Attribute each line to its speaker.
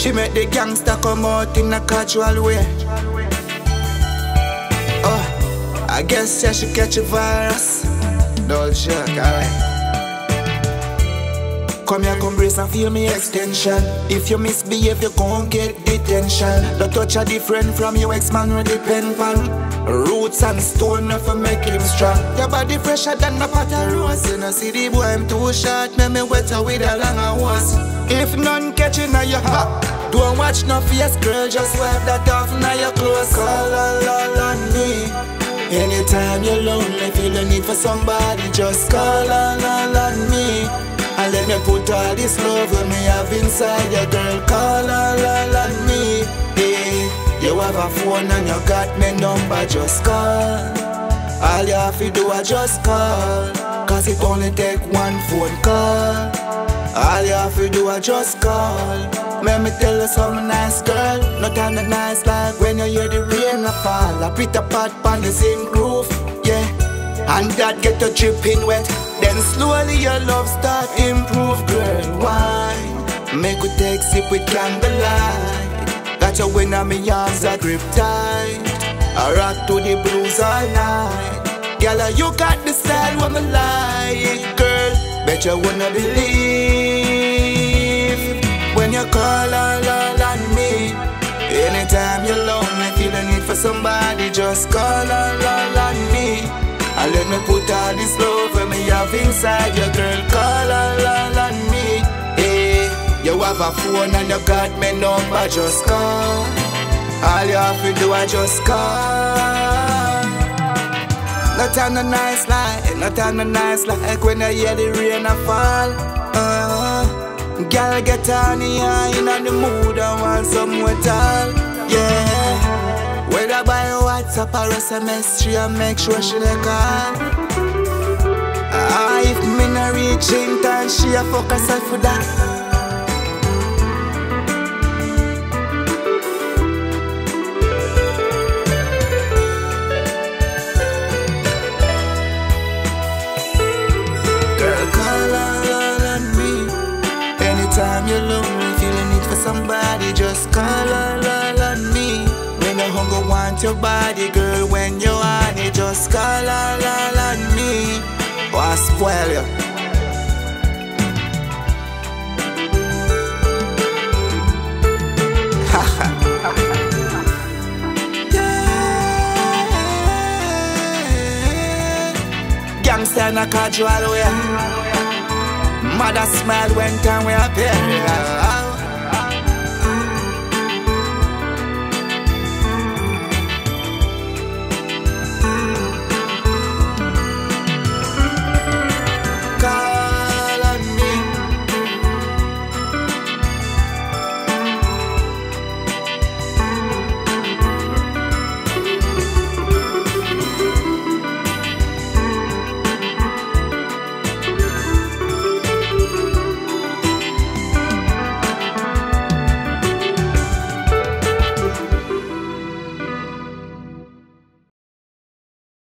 Speaker 1: She make the gangster come out in a casual way. Oh, I guess yeah, she catch a virus. No joke, alright. Come here, come brace and feel me extension. If you misbehave, you gon' get detention. The touch are different from your ex-man where depend on roots and stone never make him strong. Your body fresher than a pot of rose. You know, see the boy, I'm too short. Make me wetter with a longer hose. If none catching on your heart, don't watch no face, girl. Just wipe that off now your clothes. Call all on me. Anytime you're lonely, feel the need for somebody, just call all on me. And let me put all this love when me have inside your girl. Call all on me. Hey, you have a phone and you got me number, just call. All you have to do is just call, cause it only take one phone call. All you have to do is just call. Let me tell you something nice, girl. Not on the nice like when you hear the rain a fall. I put a pot on the same groove, yeah. And that get you dripping wet. Then slowly your love start improve, girl. Why? Make we take sip with candlelight. Got you when I'm in arms I grip tight. I rock to the blues all night. Girl, you got the style what me like, girl. Bet you wanna believe when you call all on me. Anytime you're lonely, feel the need for somebody, just call all on me. And let me put all this love when me have inside your girl. Call all on me. Hey, you have a phone and you got me number, just call. All you have to do is just call. Not on the nice light, not on the nice like when I hear the rain a fall. Girl get on the eye in the mood and want some wet all. Yeah. Whether by WhatsApp or SMS, she make sure she dey call. If me not reach in time, she a fuck herself for that. Girl, call all on me. Anytime you're lonely, feeling need for somebody, just call all on me. No hunger want your body, girl. When you want it, just call all on me. Or I spoil you. Yeah. Gangsta in a casual way. Mother smile when time we appear.